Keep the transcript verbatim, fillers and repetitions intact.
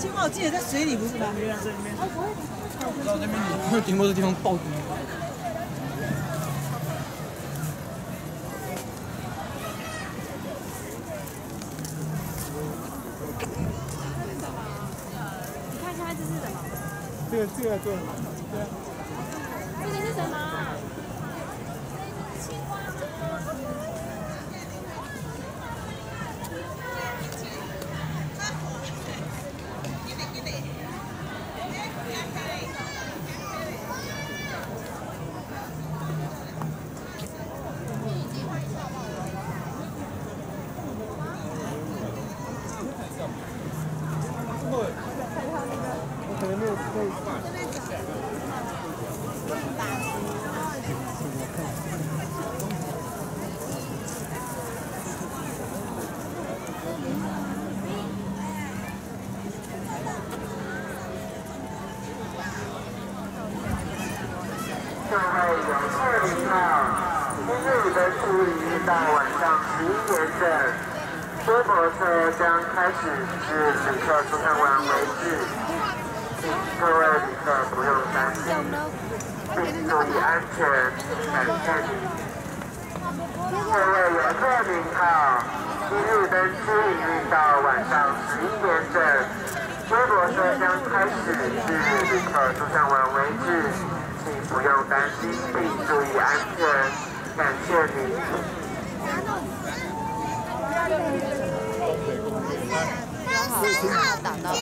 青蛙我记得在水里不是吗？原来在里面。 到这边你顶多这地方爆底。 你看一下这是什么？ 这个这个对。对啊。 这个是什么？ 我可能没有可以。 各位游客您好，今日的处理到晚上十一点整，接驳车将开始至旅客出站完为止，请各位旅客不用担心，并注意安全，感谢您。各位游客您好，今日登机营运到晚上十一点整，接驳车将开始至旅客出站完为止。 请不用担心，并注意安全，感谢您。 三号挡到。